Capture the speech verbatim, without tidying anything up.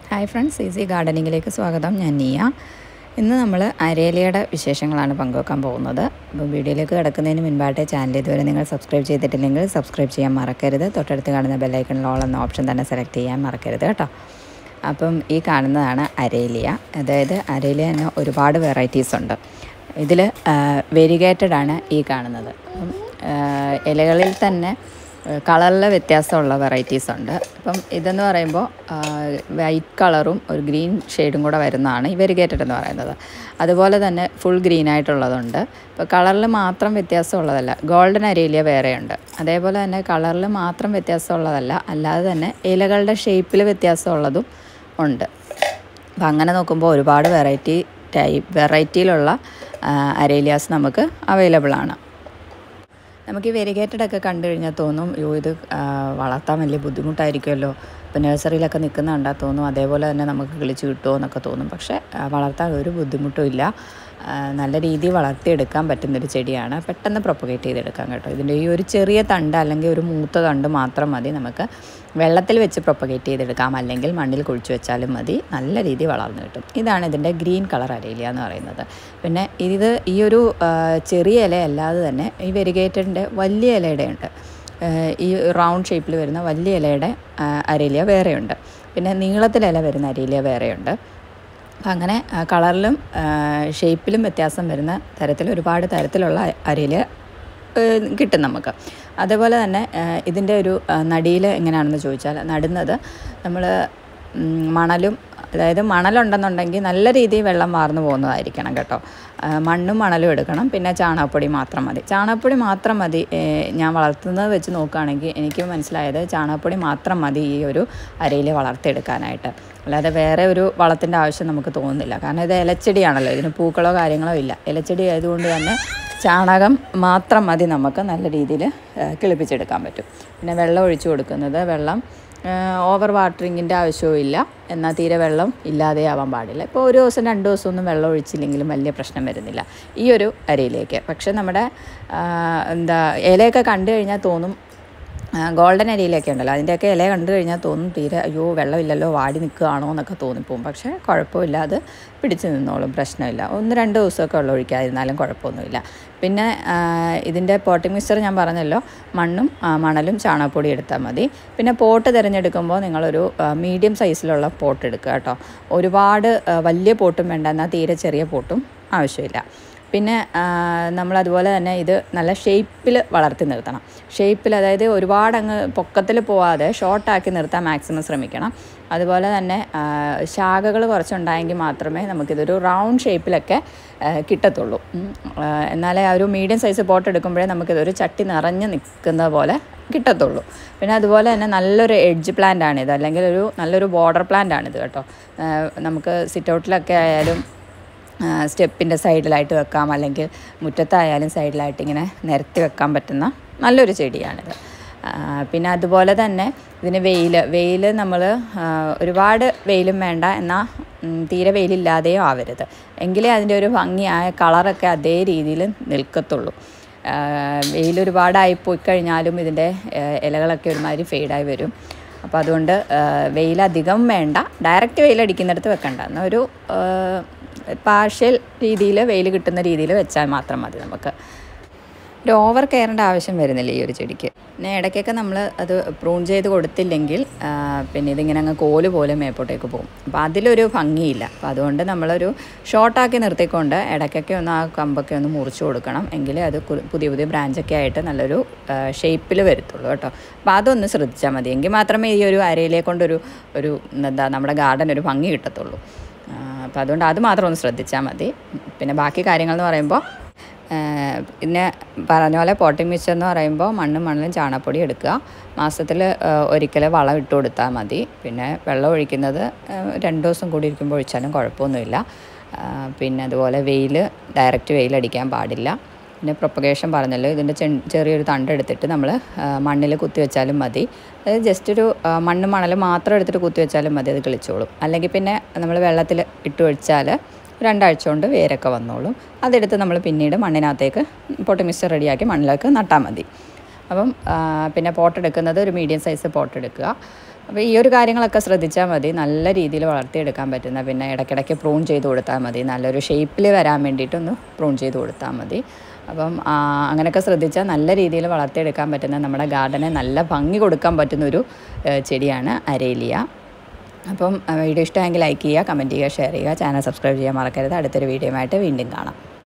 Hi friends, easy ഗാർഡനിങ്ങിലേക്ക് സ്വാഗതം. ഞാൻ നിയ. ഇന്ന് നമ്മൾ അരേലിയയുടെ വിശേഷങ്ങളാണ് പങ്കുവെക്കാൻ പോകുന്നത്. അപ്പോൾ വീഡിയോയിലേക്ക് കിടക്കുന്നതിന് മുൻപായിട്ട് ചാനൽ ഇതുവരെ നിങ്ങൾ സബ്സ്ക്രൈബ് ചെയ്തിട്ടില്ലെങ്കിൽ സബ്സ്ക്രൈബ് ചെയ്യാൻ മറക്കരുത്. തൊട്ടടുത്ത് കാണുന്ന ബെല്ലൈക്കണിൽ ഓൾ എന്ന ഓപ്ഷൻ തന്നെ സെലക്ട് ചെയ്യാൻ മറക്കരുത് കേട്ടോ. അപ്പം ഈ കാണുന്നതാണ് അരേലിയ. അതായത് അരേലിയ തന്നെ ഒരുപാട് വെറൈറ്റീസ് ഉണ്ട്. ഇതിൽ വെരിഗേറ്റഡ് ആണ് ഈ കാണുന്നത്. അപ്പം ഇലകളിൽ തന്നെ കളറിൽ വ്യത്യാസമുള്ള വെറൈറ്റീസ് ഉണ്ട്. ഇപ്പം ഇതെന്ന് പറയുമ്പോൾ വൈറ്റ് കളറും ഒരു ഗ്രീൻ ഷെയ്ഡും കൂടെ വരുന്നതാണ് ഈ വെരിഗേറ്റഡ് എന്ന് പറയുന്നത്. അതുപോലെ തന്നെ ഫുൾ ഗ്രീൻ ആയിട്ടുള്ളതുണ്ട്. ഇപ്പോൾ കളറിൽ മാത്രം വ്യത്യാസമുള്ളതല്ല, ഗോൾഡൻ അരേലിയ വേറെയുണ്ട്. അതേപോലെ തന്നെ കളറിൽ മാത്രം വ്യത്യാസമുള്ളതല്ല, അല്ലാതെ തന്നെ ഇലകളുടെ ഷേപ്പിൽ വ്യത്യാസമുള്ളതും ഉണ്ട്. അപ്പം അങ്ങനെ നോക്കുമ്പോൾ ഒരുപാട് വെറൈറ്റി ടൈപ്പ് വെറൈറ്റിയിലുള്ള അരേലിയാസ് നമുക്ക് അവൈലബിൾ ആണ്. നമുക്ക് ഈ വെരിഗേറ്റഡൊക്കെ കണ്ടു കഴിഞ്ഞാൽ തോന്നും, യോ ഇത് വളർത്താൻ വലിയ ബുദ്ധിമുട്ടായിരിക്കുമല്ലോ, ഇപ്പോൾ നഴ്സറിയിലൊക്കെ നിൽക്കുന്ന കണ്ടാൽ തോന്നും അതേപോലെ തന്നെ നമുക്ക് കിളിച്ച് കിട്ടുമോ എന്നൊക്കെ തോന്നും. പക്ഷേ വളർത്താൻ ഒരു ബുദ്ധിമുട്ടും ഇല്ല. നല്ല രീതിയിൽ വളർത്തിയെടുക്കാൻ പറ്റുന്നൊരു ചെടിയാണ്. പെട്ടെന്ന് പ്രൊപ്പഗേറ്റ് ചെയ്തെടുക്കാം കേട്ടോ. ഇതിൻ്റെ ഈ ഒരു ചെറിയ തണ്ട് അല്ലെങ്കിൽ ഒരു മൂത്ത തണ്ട് മാത്രം മതി നമുക്ക് വെള്ളത്തിൽ വെച്ച് പ്രൊപ്പഗേറ്റ് ചെയ്തെടുക്കാം, അല്ലെങ്കിൽ മണ്ണിൽ കുഴിച്ച് വെച്ചാലും മതി. നല്ല രീതിയിൽ വളർന്നു കിട്ടും. ഇതാണ് ഇതിൻ്റെ ഗ്രീൻ കളർ അരേലിയ എന്ന് പറയുന്നത്. പിന്നെ ഇത് ഈ ഒരു ചെറിയ ഇല അല്ലാതെ തന്നെ ഈ വെരിഗേറ്റഡിൻ്റെ വലിയ ഇലയുടെ ഉണ്ട്. ഈ റൗണ്ട് ഷേപ്പിൽ വരുന്ന വലിയ ഇലയുടെ അരേലിയ വേറെയുണ്ട്. പിന്നെ നീളത്തിലില വരുന്ന അരേലിയ വേറെയുണ്ട്. അപ്പം അങ്ങനെ കളറിലും ഷേപ്പിലും വ്യത്യാസം വരുന്ന തരത്തിൽ ഒരുപാട് തരത്തിലുള്ള അരേലിയ കിട്ടും നമുക്ക്. അതേപോലെ തന്നെ ഇതിൻ്റെ ഒരു നടിയിൽ എങ്ങനെയാണെന്ന് ചോദിച്ചാൽ, നടുന്നത് നമ്മൾ മണലും, അതായത് മണലുണ്ടെന്നുണ്ടെങ്കിൽ നല്ല രീതിയിൽ വെള്ളം വാർന്നു പോകുന്നതായിരിക്കണം കേട്ടോ. മണ്ണും മണലും എടുക്കണം. പിന്നെ ചാണകപ്പൊടി മാത്രം മതി. ചാണകപ്പൊടി മാത്രം മതി. ഞാൻ വളർത്തുന്നത് വെച്ച് നോക്കുകയാണെങ്കിൽ എനിക്ക് മനസ്സിലായത് ചാണകപ്പൊടി മാത്രം മതി ഈ ഒരു അരയിൽ വളർത്തിയെടുക്കാനായിട്ട്. അല്ലാതെ വേറെ ഒരു വളത്തിൻ്റെ ആവശ്യം നമുക്ക് തോന്നുന്നില്ല. കാരണം ഇത് ഇലച്ചെടിയാണല്ലോ, ഇതിന് പൂക്കളോ കാര്യങ്ങളോ ഇല്ല. ഇലച്ചെടി ആയതുകൊണ്ട് തന്നെ ചാണകം മാത്രം മതി നമുക്ക് നല്ല രീതിയിൽ കിളിപ്പിച്ചെടുക്കാൻ പറ്റും. പിന്നെ വെള്ളം ഒഴിച്ചു കൊടുക്കുന്നത്, വെള്ളം ഓവർ വാട്ടറിങ്ങിൻ്റെ ആവശ്യവും ഇല്ല, എന്നാൽ തീരെ വെള്ളം ഇല്ലാതെ ആവാൻ പാടില്ല. ഇപ്പോൾ ഒരു ദിവസം രണ്ട് ദിവസമൊന്നും വെള്ളം ഒഴിച്ചില്ലെങ്കിലും വലിയ പ്രശ്നം വരുന്നില്ല ഈ ഒരു അരയിലേക്ക്. പക്ഷേ നമ്മുടെ എന്താ ഇലയൊക്കെ കണ്ടു കഴിഞ്ഞാൽ തോന്നും, ഗോൾഡൻ അരിയിലൊക്കെ ഉണ്ടല്ലോ, അതിൻ്റെയൊക്കെ ഇല കണ്ടു കഴിഞ്ഞാൽ തോന്നും തീരെ അയ്യോ വെള്ളമില്ലല്ലോ, വാടി നിൽക്കുകയാണോ എന്നൊക്കെ തോന്നിപ്പോവും. പക്ഷേ കുഴപ്പമില്ല, അത് പിടിച്ച് നിന്നോളും, പ്രശ്നമില്ല. ഒന്ന് രണ്ട് ദിവസമൊക്കെ വെള്ളം ഒഴിക്കാതിരുന്നാലും കുഴപ്പമൊന്നുമില്ല. പിന്നെ ഇതിൻ്റെ പോട്ടിംഗ് മിക്സ്ചർ ഞാൻ പറഞ്ഞല്ലോ, മണ്ണും മണലും ചാണകപ്പൊടി എടുത്താൽ മതി. പിന്നെ പോട്ട് തിരഞ്ഞെടുക്കുമ്പോൾ നിങ്ങളൊരു മീഡിയം സൈസിലുള്ള പോട്ട് എടുക്കുക കേട്ടോ. ഒരുപാട് വലിയ പോട്ടും വേണ്ട, എന്നാൽ തീരെ ചെറിയ പോട്ടും ആവശ്യമില്ല. പിന്നെ നമ്മളതുപോലെ തന്നെ ഇത് നല്ല ഷേപ്പിൽ വളർത്തി നിർത്തണം. ഷേപ്പിൽ, അതായത് ഒരുപാട് അങ്ങ് പൊക്കത്തിൽ പോവാതെ ഷോർട്ടാക്കി നിർത്താൻ മാക്സിമം ശ്രമിക്കണം. അതുപോലെ തന്നെ ശാഖകൾ കുറച്ചുണ്ടായെങ്കിൽ മാത്രമേ നമുക്കിതൊരു റൗണ്ട് ഷേപ്പിലൊക്കെ കിട്ടത്തുള്ളൂ. എന്നാലേ ആ ഒരു മീഡിയം സൈസ് പോട്ട് എടുക്കുമ്പോഴേ നമുക്കിതൊരു ചട്ടി നിറഞ്ഞ് നിൽക്കുന്ന പോലെ കിട്ടത്തുള്ളൂ. പിന്നെ അതുപോലെ തന്നെ നല്ലൊരു എഡ്ജ് പ്ലാന്റ് ആണിത്, അല്ലെങ്കിൽ ഒരു നല്ലൊരു ബോർഡർ പ്ലാന്റ് ആണിത് കേട്ടോ. നമുക്ക് സിറ്റൗട്ടിലൊക്കെ ആയാലും സ്റ്റെപ്പിൻ്റെ സൈഡിലായിട്ട് വെക്കാം, അല്ലെങ്കിൽ മുറ്റത്തായാലും സൈഡിലായിട്ട് ഇങ്ങനെ നിരത്തി വെക്കാൻ പറ്റുന്ന നല്ലൊരു ചെടിയാണിത്. പിന്നെ അതുപോലെ തന്നെ ഇതിന് വെയിൽ വെയിൽ നമ്മൾ ഒരുപാട് വെയിലും വേണ്ട, എന്നാൽ തീരെ വെയിലില്ലാതെയും ആവരുത്. എങ്കിലേ അതിൻ്റെ ഒരു ഭംഗിയായ കളറൊക്കെ അതേ രീതിയിൽ നിൽക്കത്തുള്ളൂ. വെയിൽ ഒരുപാടായി പോയി കഴിഞ്ഞാലും ഇതിൻ്റെ ഇലകളൊക്കെ ഒരുമാതിരി ഫെയ്ഡായി വരും. അപ്പോൾ അതുകൊണ്ട് വെയിലധികം വേണ്ട, ഡയറക്റ്റ് വെയിലടിക്കുന്നിടത്ത് വെക്കണ്ട, എന്നാൽ ഒരു പാർഷ്യൽ രീതിയിൽ വെയിൽ കിട്ടുന്ന രീതിയിൽ വെച്ചാൽ മാത്രം മതി. നമുക്ക് ഒരു ഓവർ കെയറിൻ്റെ ആവശ്യം വരുന്നില്ല ഈ ഒരു ചെടിക്ക്. പിന്നെ ഇടയ്ക്കൊക്കെ നമ്മൾ അത് പ്രൂൺ ചെയ്ത് കൊടുത്തില്ലെങ്കിൽ പിന്നെ ഇതിങ്ങനെ അങ്ങ് കോല് പോലെ മേപ്പോട്ടേക്ക് പോകും. അപ്പോൾ അതിലൊരു ഭംഗിയില്ല. അപ്പോൾ അതുകൊണ്ട് നമ്മളൊരു ഷോർട്ടാക്കി നിർത്തിക്കൊണ്ട് ഇടയ്ക്കൊക്കെ ഒന്ന് ആ കമ്പൊക്കെ ഒന്ന് മുറിച്ച് കൊടുക്കണം, എങ്കിലേ അത് പുതിയ പുതിയ ബ്രാഞ്ചൊക്കെ ആയിട്ട് നല്ലൊരു ഷേപ്പിൽ വരത്തുള്ളൂ കേട്ടോ. അപ്പോൾ അതൊന്ന് ശ്രദ്ധിച്ചാൽ മതി, എങ്കിൽ മാത്രമേ ഈ ഒരു അരയിലെ കൊണ്ടൊരു ഒരു എന്താ നമ്മുടെ ഗാർഡൻ ഒരു ഭംഗി കിട്ടത്തുള്ളൂ. അപ്പോൾ അതുകൊണ്ട് അത് മാത്രം ഒന്ന് ശ്രദ്ധിച്ചാൽ മതി. പിന്നെ ബാക്കി കാര്യങ്ങൾ എന്ന് പറയുമ്പോൾ, പിന്നെ പറഞ്ഞ പോലെ പോട്ടിംഗ് മിക്സ്ചർ എന്ന് പറയുമ്പോൾ മണ്ണും മണലും ചാണകപ്പൊടി എടുക്കുക. മാസത്തിൽ ഒരിക്കൽ വളം ഇട്ട് കൊടുത്താൽ മതി. പിന്നെ വെള്ളം ഒഴിക്കുന്നത് രണ്ട് ദിവസം കൂടി ഇരിക്കുമ്പോൾ ഒഴിച്ചാലും കുഴപ്പമൊന്നുമില്ല. പിന്നെ അതുപോലെ വെയിൽ, ഡയറക്റ്റ് വെയിലടിക്കാൻ പാടില്ല. പിന്നെ പ്രൊപ്പഗേഷൻ പറഞ്ഞല്ലോ, ഇതിൻ്റെ ചെറിയൊരു തണ്ട് എടുത്തിട്ട് നമ്മൾ മണ്ണിൽ കുത്തി വെച്ചാലും മതി. അതായത് ജസ്റ്റ് ഒരു മണ്ണും മണലും മാത്രം എടുത്തിട്ട് കുത്തി വെച്ചാലും മതി, അത് കിളിച്ചോളും. അല്ലെങ്കിൽ പിന്നെ നമ്മൾ വെള്ളത്തിൽ ഇട്ട് ഒഴിച്ചാൽ രണ്ടാഴ്ച കൊണ്ട് വേരൊക്കെ വന്നോളും. അതെടുത്ത് നമ്മൾ പിന്നീട് മണ്ണിനകത്തേക്ക് പോട്ട് മിക്സ്ചർ റെഡിയാക്കി മണ്ണിലേക്ക് നട്ടാൽ മതി. അപ്പം പിന്നെ പോട്ട് എടുക്കുന്നത് ഒരു മീഡിയം സൈസ് പോട്ട് എടുക്കുക. അപ്പോൾ ഈ ഒരു കാര്യങ്ങളൊക്കെ ശ്രദ്ധിച്ചാൽ മതി. നല്ല രീതിയിൽ വളർത്തിയെടുക്കാൻ പറ്റുന്ന, പിന്നെ ഇടയ്ക്കിടയ്ക്ക് പ്രൂൺ ചെയ്ത് കൊടുത്താൽ മതി. നല്ലൊരു ഷേപ്പിൽ വരാൻ വേണ്ടിയിട്ടൊന്ന് പ്രൂൺ ചെയ്ത് കൊടുത്താൽ മതി. അപ്പം അങ്ങനെയൊക്കെ ശ്രദ്ധിച്ചാൽ നല്ല രീതിയിൽ വളർത്തിയെടുക്കാൻ പറ്റുന്ന, നമ്മുടെ ഗാർഡനെ നല്ല ഭംഗി കൊടുക്കാൻ പറ്റുന്നൊരു ചെടിയാണ് അരേലിയ. അപ്പം വീഡിയോ ഇഷ്ടമെങ്കിൽ ലൈക്ക് ചെയ്യുക, കമൻറ്റ് ചെയ്യുക, ഷെയർ ചെയ്യുക, ചാനൽ സബ്സ്ക്രൈബ് ചെയ്യാൻ മറക്കരുത്. അടുത്തൊരു വീഡിയോയുമായിട്ട് വീണ്ടും കാണാം.